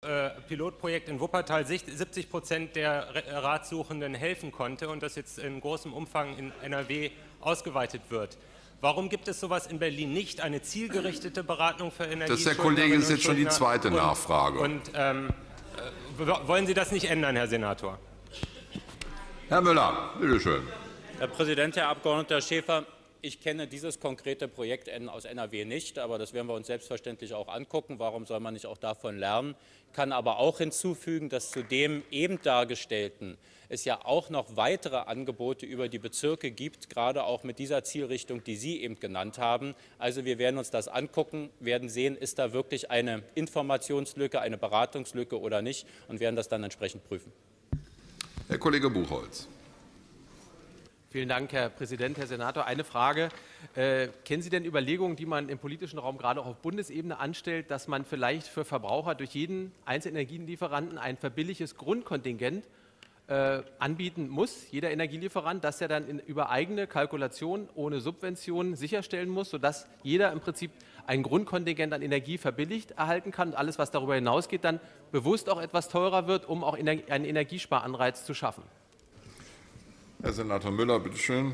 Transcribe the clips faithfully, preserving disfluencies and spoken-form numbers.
äh, Pilotprojekt in Wuppertal siebzig Prozent der Ratsuchenden helfen konnte und das jetzt in großem Umfang in N R W ausgeweitet wird. Warum gibt es sowas in Berlin nicht, eine zielgerichtete Beratung für Energieschuldnerinnen und Schuldner? Das, Herr Kollege, ist jetzt schon die zweite und, Nachfrage. Und ähm, äh, wollen Sie das nicht ändern, Herr Senator? Herr Müller, bitteschön. Herr Präsident, Herr Abgeordneter Schäfer! Ich kenne dieses konkrete Projekt aus N R W nicht, aber das werden wir uns selbstverständlich auch angucken. Warum soll man nicht auch davon lernen? Ich kann aber auch hinzufügen, dass zu dem eben dargestellten es ja auch noch weitere Angebote über die Bezirke gibt, gerade auch mit dieser Zielrichtung, die Sie eben genannt haben. Also wir werden uns das angucken, werden sehen, ist da wirklich eine Informationslücke, eine Beratungslücke oder nicht, und werden das dann entsprechend prüfen. Herr Kollege Buchholz. Vielen Dank, Herr Präsident, Herr Senator. Eine Frage. Äh, kennen Sie denn Überlegungen, die man im politischen Raum gerade auch auf Bundesebene anstellt, dass man vielleicht für Verbraucher durch jeden einzelnen Energielieferanten ein verbilligtes Grundkontingent äh, anbieten muss, jeder Energielieferant, das er dann in, über eigene Kalkulation ohne Subventionen sicherstellen muss, sodass jeder im Prinzip ein Grundkontingent an Energie verbilligt erhalten kann und alles, was darüber hinausgeht, dann bewusst auch etwas teurer wird, um auch einen Energiesparanreiz zu schaffen? Herr Senator Müller, bitte schön.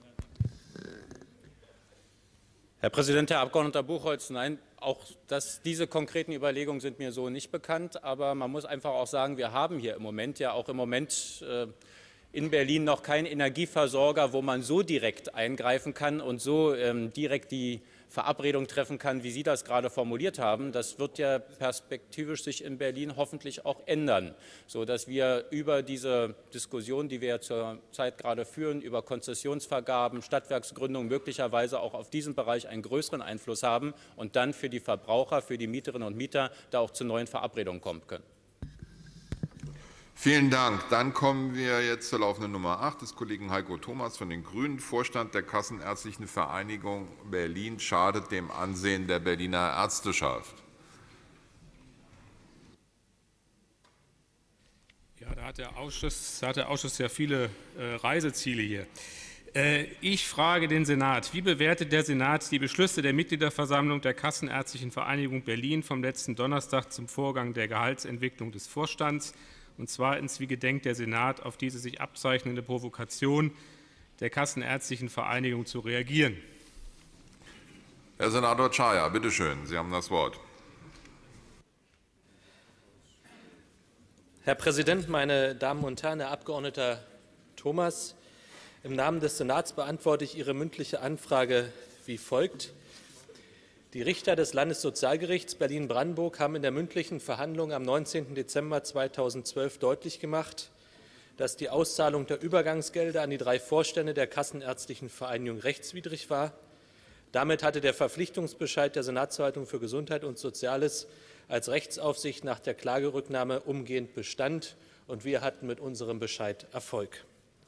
Herr Präsident, Herr Abgeordneter Buchholz, nein, auch das, diese konkreten Überlegungen sind mir so nicht bekannt. Aber man muss einfach auch sagen, wir haben hier im Moment ja auch im Moment äh, in Berlin noch keinen Energieversorger, wo man so direkt eingreifen kann und so ähm, direkt die Verabredung treffen kann, wie Sie das gerade formuliert haben. Das wird ja perspektivisch sich in Berlin hoffentlich auch ändern, sodass wir über diese Diskussion, die wir zurzeit gerade führen, über Konzessionsvergaben, Stadtwerksgründung möglicherweise auch auf diesen Bereich einen größeren Einfluss haben und dann für die Verbraucher, für die Mieterinnen und Mieter da auch zu neuen Verabredungen kommen können. Vielen Dank. Dann kommen wir jetzt zur laufenden Nummer acht des Kollegen Heiko Thomas von den Grünen. Vorstand der Kassenärztlichen Vereinigung Berlin schadet dem Ansehen der Berliner Ärzteschaft. Ja, da hat der Ausschuss, da hat der Ausschuss ja viele äh, Reiseziele hier. Äh, ich frage den Senat, wie bewertet der Senat die Beschlüsse der Mitgliederversammlung der Kassenärztlichen Vereinigung Berlin vom letzten Donnerstag zum Vorgang der Gehaltsentwicklung des Vorstands? Und zweitens, wie gedenkt der Senat auf diese sich abzeichnende Provokation der Kassenärztlichen Vereinigung zu reagieren? Herr Senator Czaja, bitte schön, Sie haben das Wort. Herr Präsident, meine Damen und Herren, Herr Abgeordneter Thomas! Im Namen des Senats beantworte ich Ihre mündliche Anfrage wie folgt. Die Richter des Landessozialgerichts Berlin-Brandenburg haben in der mündlichen Verhandlung am neunzehnten Dezember zweitausendzwölf deutlich gemacht, dass die Auszahlung der Übergangsgelder an die drei Vorstände der Kassenärztlichen Vereinigung rechtswidrig war. Damit hatte der Verpflichtungsbescheid der Senatsverwaltung für Gesundheit und Soziales als Rechtsaufsicht nach der Klagerücknahme umgehend Bestand, und wir hatten mit unserem Bescheid Erfolg.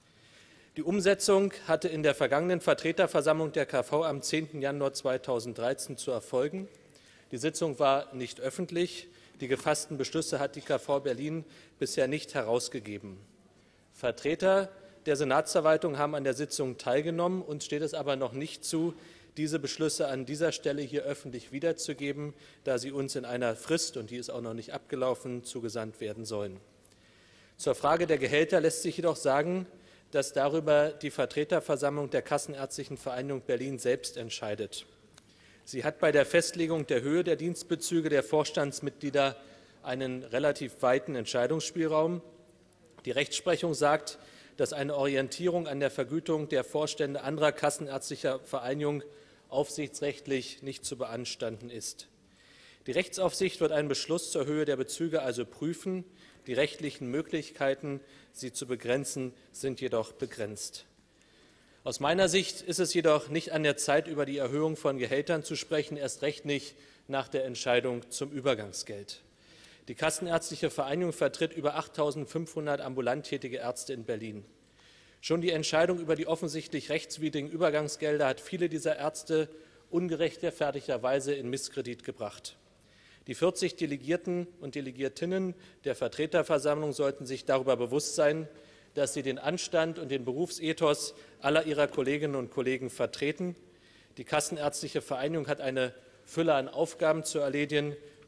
Die Umsetzung hatte in der vergangenen Vertreterversammlung der K V am zehnten Januar zweitausenddreizehn zu erfolgen. Die Sitzung war nicht öffentlich. Die gefassten Beschlüsse hat die K V Berlin bisher nicht herausgegeben. Vertreter der Senatsverwaltung haben an der Sitzung teilgenommen. Uns steht es aber noch nicht zu, diese Beschlüsse an dieser Stelle hier öffentlich wiederzugeben, da sie uns in einer Frist, und die ist auch noch nicht abgelaufen, zugesandt werden sollen. Zur Frage der Gehälter lässt sich jedoch sagen, dass darüber die Vertreterversammlung der Kassenärztlichen Vereinigung Berlin selbst entscheidet. Sie hat bei der Festlegung der Höhe der Dienstbezüge der Vorstandsmitglieder einen relativ weiten Entscheidungsspielraum. Die Rechtsprechung sagt, dass eine Orientierung an der Vergütung der Vorstände anderer kassenärztlicher Vereinigungen aufsichtsrechtlich nicht zu beanstanden ist. Die Rechtsaufsicht wird einen Beschluss zur Höhe der Bezüge also prüfen. Die rechtlichen Möglichkeiten, sie zu begrenzen, sind jedoch begrenzt. Aus meiner Sicht ist es jedoch nicht an der Zeit, über die Erhöhung von Gehältern zu sprechen, erst recht nicht nach der Entscheidung zum Übergangsgeld. Die Kassenärztliche Vereinigung vertritt über achttausendfünfhundert ambulant tätige Ärzte in Berlin. Schon die Entscheidung über die offensichtlich rechtswidrigen Übergangsgelder hat viele dieser Ärzte ungerechtfertigterweise in Misskredit gebracht. Die vierzig Delegierten und Delegiertinnen der Vertreterversammlung sollten sich darüber bewusst sein, dass sie den Anstand und den Berufsethos aller ihrer Kolleginnen und Kollegen vertreten. Die Kassenärztliche Vereinigung hat eine Fülle an Aufgaben zu erledigen,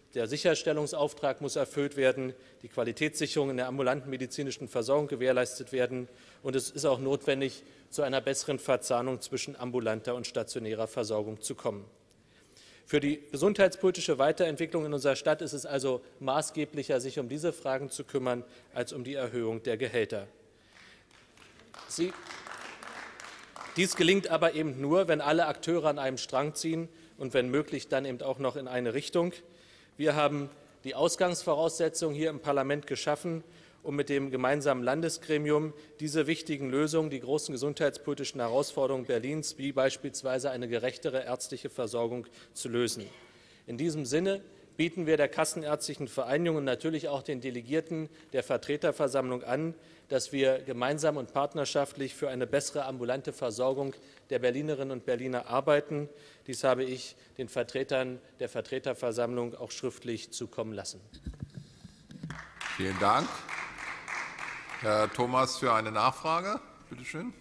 Der Sicherstellungsauftrag muss erfüllt werden, die Qualitätssicherung in der ambulanten medizinischen Versorgung gewährleistet werden, und es ist auch notwendig, zu einer besseren Verzahnung zwischen ambulanter und stationärer Versorgung zu kommen. Für die gesundheitspolitische Weiterentwicklung in unserer Stadt ist es also maßgeblicher, sich um diese Fragen zu kümmern, als um die Erhöhung der Gehälter. Sie, dies gelingt aber eben nur, wenn alle Akteure an einem Strang ziehen und wenn möglich dann eben auch noch in eine Richtung. Wir haben die Ausgangsvoraussetzungen hier im Parlament geschaffen, um mit dem gemeinsamen Landesgremium diese wichtigen Lösungen, die großen gesundheitspolitischen Herausforderungen Berlins, wie beispielsweise eine gerechtere ärztliche Versorgung, zu lösen. In diesem Sinne bieten wir der Kassenärztlichen Vereinigung und natürlich auch den Delegierten der Vertreterversammlung an, dass wir gemeinsam und partnerschaftlich für eine bessere ambulante Versorgung der Berlinerinnen und Berliner arbeiten. Dies habe ich den Vertretern der Vertreterversammlung auch schriftlich zukommen lassen. Vielen Dank. Herr Thomas für eine Nachfrage. Bitte schön.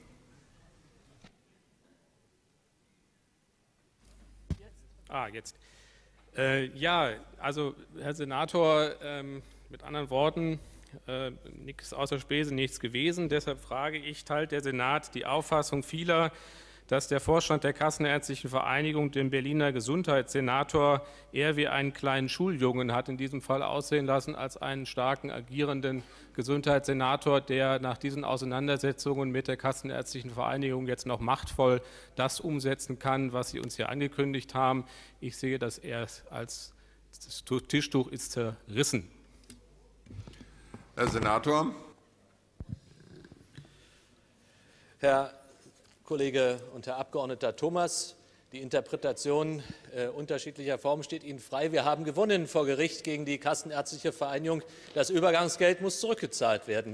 Ah, jetzt. Äh, ja, also Herr Senator, ähm, mit anderen Worten, äh, nichts außer Spese, nichts gewesen. Deshalb frage ich, teilt der Senat die Auffassung vieler, dass der Vorstand der Kassenärztlichen Vereinigung den Berliner Gesundheitssenator eher wie einen kleinen Schuljungen hat in diesem Fall aussehen lassen, als einen starken, agierenden Gesundheitssenator, der nach diesen Auseinandersetzungen mit der Kassenärztlichen Vereinigung jetzt noch machtvoll das umsetzen kann, was Sie uns hier angekündigt haben. Ich sehe das eher als das Tischtuch ist zerrissen. Herr Senator. Herr Kollege und Herr Abgeordneter Thomas, die Interpretation äh, unterschiedlicher Formen steht Ihnen frei. Wir haben gewonnen vor Gericht gegen die Kassenärztliche Vereinigung. Das Übergangsgeld muss zurückgezahlt werden.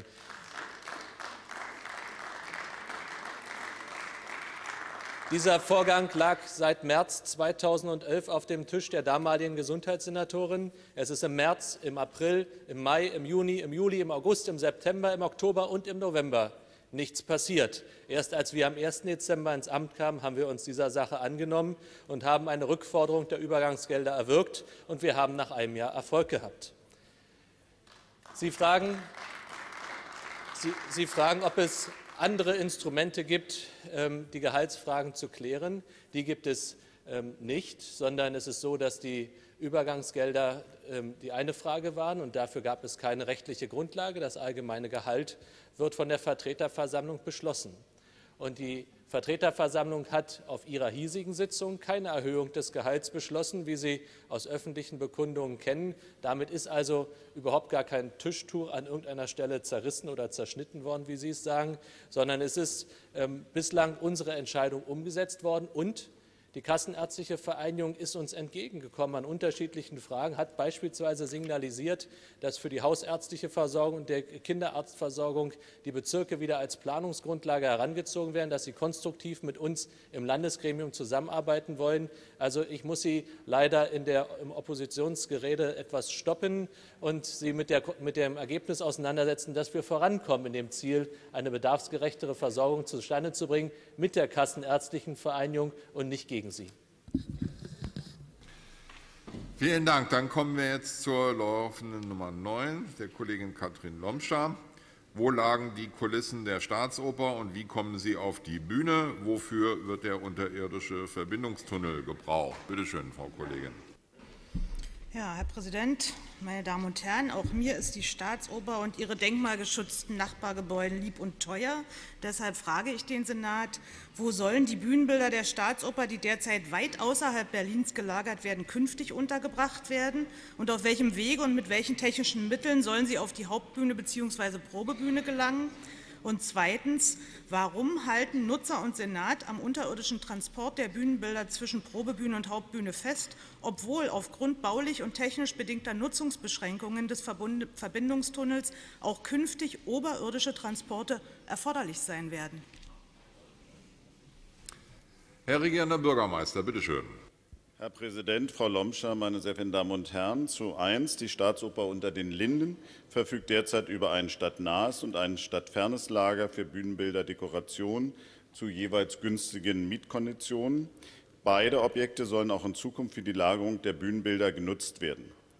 Dieser Vorgang lag seit März zweitausendelf auf dem Tisch der damaligen Gesundheitssenatorin. Es ist im März, im April, im Mai, im Juni, im Juli, im August, im September, im Oktober und im November nichts passiert. Erst als wir am ersten Dezember ins Amt kamen, haben wir uns dieser Sache angenommen und haben eine Rückforderung der Übergangsgelder erwirkt, und wir haben nach einem Jahr Erfolg gehabt. Sie fragen, Sie, Sie fragen, ob es andere Instrumente gibt, die Gehaltsfragen zu klären. Die gibt es nicht, sondern es ist so, dass die Übergangsgelder die eine Frage waren, und dafür gab es keine rechtliche Grundlage. Das allgemeine Gehalt wird von der Vertreterversammlung beschlossen. Und die Vertreterversammlung hat auf ihrer hiesigen Sitzung keine Erhöhung des Gehalts beschlossen, wie Sie aus öffentlichen Bekundungen kennen. Damit ist also überhaupt gar kein Tischtuch an irgendeiner Stelle zerrissen oder zerschnitten worden, wie Sie es sagen, sondern es ist ähm, bislang unsere Entscheidung umgesetzt worden, und die Kassenärztliche Vereinigung ist uns entgegengekommen an unterschiedlichen Fragen, hat beispielsweise signalisiert, dass für die hausärztliche Versorgung und der Kinderarztversorgung die Bezirke wieder als Planungsgrundlage herangezogen werden, dass sie konstruktiv mit uns im Landesgremium zusammenarbeiten wollen. Also ich muss Sie leider in der, im Oppositionsgerede etwas stoppen und Sie mit, der, mit dem Ergebnis auseinandersetzen, dass wir vorankommen in dem Ziel, eine bedarfsgerechtere Versorgung zustande zu bringen mit der Kassenärztlichen Vereinigung und nicht gegen Sie. Vielen Dank. Dann kommen wir jetzt zur laufenden Nummer neun, der Kollegin Katrin Lomscher. Wo lagen die Kulissen der Staatsoper und wie kommen sie auf die Bühne? Wofür wird der unterirdische Verbindungstunnel gebraucht? Bitte schön, Frau Kollegin. Ja, Herr Präsident, meine Damen und Herren, auch mir ist die Staatsoper und ihre denkmalgeschützten Nachbargebäude lieb und teuer. Deshalb frage ich den Senat, wo sollen die Bühnenbilder der Staatsoper, die derzeit weit außerhalb Berlins gelagert werden, künftig untergebracht werden? Und auf welchem Wege und mit welchen technischen Mitteln sollen sie auf die Hauptbühne bzw. Probebühne gelangen? Und zweitens, warum halten Nutzer und Senat am unterirdischen Transport der Bühnenbilder zwischen Probebühne und Hauptbühne fest, obwohl aufgrund baulich und technisch bedingter Nutzungsbeschränkungen des Verbindungstunnels auch künftig oberirdische Transporte erforderlich sein werden? Herr Regierender Bürgermeister, bitte schön. Herr Präsident, Frau Lomscher, meine sehr verehrten Damen und Herren! Zu eins. Die Staatsoper unter den Linden verfügt derzeit über ein stadtnahes und ein stadtfernes Lager für Bühnenbilder, Dekoration zu jeweils günstigen Mietkonditionen. Beide Objekte sollen auch in Zukunft für die Lagerung der Bühnenbilder genutzt werden.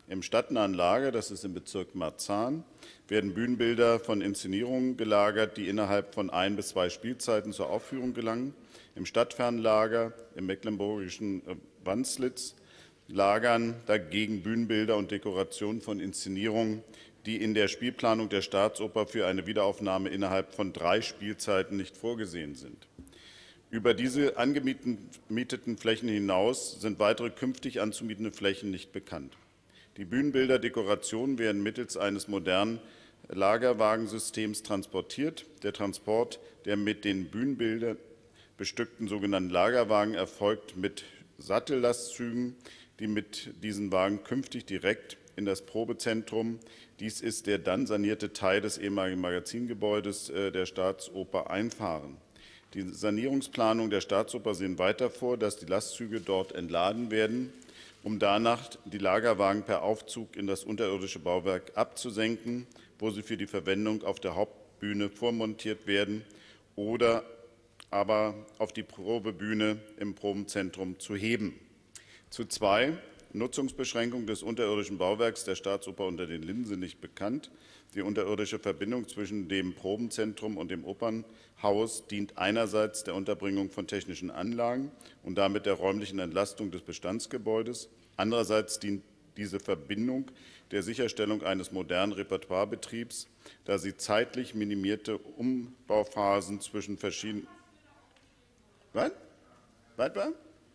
Im stadtnahen Lager, das ist im Bezirk Marzahn, werden Bühnenbilder von Inszenierungen gelagert, die innerhalb von ein bis zwei Spielzeiten zur Aufführung gelangen. Im stadtfernen Lager, im mecklenburgischen Wanslitz, lagern dagegen Bühnenbilder und Dekorationen von Inszenierungen, die in der Spielplanung der Staatsoper für eine Wiederaufnahme innerhalb von drei Spielzeiten nicht vorgesehen sind. Über diese angemieteten Flächen hinaus sind weitere künftig anzumietende Flächen nicht bekannt. Die Bühnenbilder, Dekorationen werden mittels eines modernen Lagerwagensystems transportiert. Der Transport der mit den Bühnenbildern bestückten sogenannten Lagerwagen erfolgt mit Sattellastzügen, die mit diesen Wagen künftig direkt in das Probezentrum, dies ist der dann sanierte Teil des ehemaligen Magazingebäudes der Staatsoper, einfahren. Die Sanierungsplanungen der Staatsoper sehen weiter vor, dass die Lastzüge dort entladen werden, um danach die Lagerwagen per Aufzug in das unterirdische Bauwerk abzusenken, wo sie für die Verwendung auf der Hauptbühne vormontiert werden oder aber auf die Probebühne im Probenzentrum zu heben. Zu zwei, Nutzungsbeschränkungen des unterirdischen Bauwerks der Staatsoper unter den Linden sind nicht bekannt. Die unterirdische Verbindung zwischen dem Probenzentrum und dem Opernhaus dient einerseits der Unterbringung von technischen Anlagen und damit der räumlichen Entlastung des Bestandsgebäudes. Andererseits dient diese Verbindung der Sicherstellung eines modernen Repertoirebetriebs, da sie zeitlich minimierte Umbauphasen zwischen verschiedenen... Was? Was war?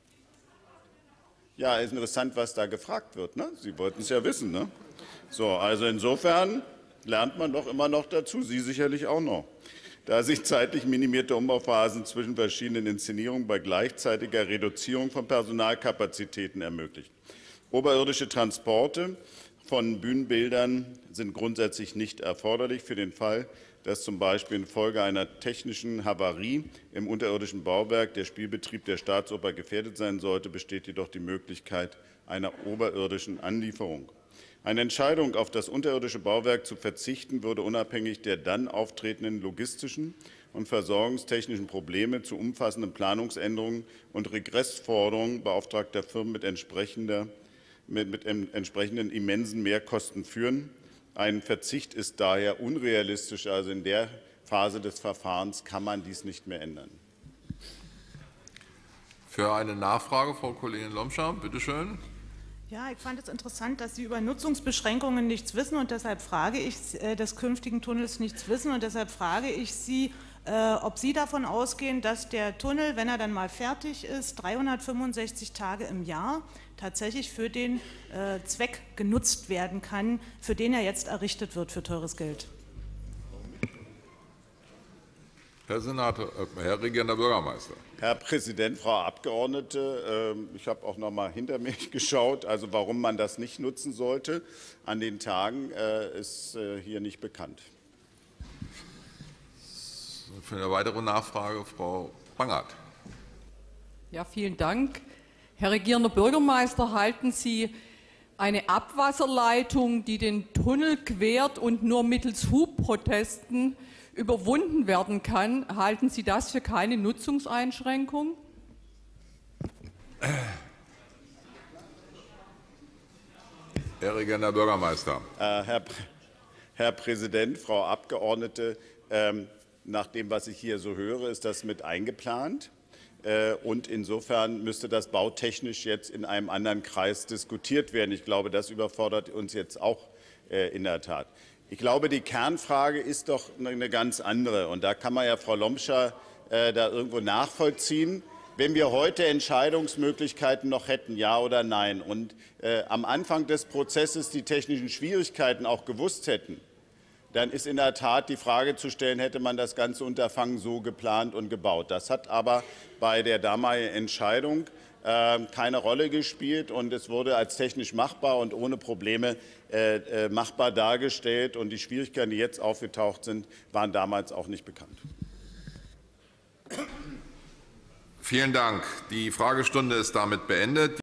Ja, ist interessant, was da gefragt wird. Ne? Sie wollten es ja wissen. Ne? So, also insofern lernt man doch immer noch dazu, Sie sicherlich auch noch. Da sich zeitlich minimierte Umbauphasen zwischen verschiedenen Inszenierungen bei gleichzeitiger Reduzierung von Personalkapazitäten ermöglichen. Oberirdische Transporte von Bühnenbildern sind grundsätzlich nicht erforderlich. Für den Fall, dass zum Beispiel infolge einer technischen Havarie im unterirdischen Bauwerk der Spielbetrieb der Staatsoper gefährdet sein sollte, besteht jedoch die Möglichkeit einer oberirdischen Anlieferung. Eine Entscheidung, auf das unterirdische Bauwerk zu verzichten, würde unabhängig der dann auftretenden logistischen und versorgungstechnischen Probleme zu umfassenden Planungsänderungen und Regressforderungen beauftragter Firmen mit, entsprechender, mit, mit entsprechenden immensen Mehrkosten führen. Ein Verzicht ist daher unrealistisch. Also in der Phase des Verfahrens kann man dies nicht mehr ändern. Für eine Nachfrage, Frau Kollegin Lomscher, bitte schön. Ja, ich fand es interessant, dass Sie über Nutzungsbeschränkungen nichts wissen und deshalb frage ich äh, des künftigen Tunnels nichts wissen und deshalb frage ich Sie, äh, ob Sie davon ausgehen, dass der Tunnel, wenn er dann mal fertig ist, dreihundertfünfundsechzig Tage im Jahr tatsächlich für den äh, Zweck genutzt werden kann, für den er jetzt errichtet wird für teures Geld. Herr Senator, äh, Herr Regierender Bürgermeister. Herr Präsident, Frau Abgeordnete, äh, ich habe auch noch mal hinter mich geschaut. Also warum man das nicht nutzen sollte an den Tagen, äh, ist äh, hier nicht bekannt. Für eine weitere Nachfrage Frau Bangert. Ja, vielen Dank. Herr Regierender Bürgermeister, halten Sie eine Abwasserleitung, die den Tunnel quert und nur mittels Hubprotesten überwunden werden kann, halten Sie das für keine Nutzungseinschränkung? Herr Regierender Bürgermeister. Äh, Herr, Herr Präsident, Frau Abgeordnete, ähm, nach dem, was ich hier so höre, ist das mit eingeplant. Und insofern müsste das bautechnisch jetzt in einem anderen Kreis diskutiert werden. Ich glaube, das überfordert uns jetzt auch in der Tat. Ich glaube, die Kernfrage ist doch eine ganz andere. Und da kann man ja Frau Lomscher da irgendwo nachvollziehen. Wenn wir heute Entscheidungsmöglichkeiten noch hätten, ja oder nein, und am Anfang des Prozesses die technischen Schwierigkeiten auch gewusst hätten, dann ist in der Tat die Frage zu stellen, hätte man das ganze Unterfangen so geplant und gebaut. Das hat aber bei der damaligen Entscheidung äh, keine Rolle gespielt und es wurde als technisch machbar und ohne Probleme äh, machbar dargestellt. Und die Schwierigkeiten, die jetzt aufgetaucht sind, waren damals auch nicht bekannt. Vielen Dank. Die Fragestunde ist damit beendet.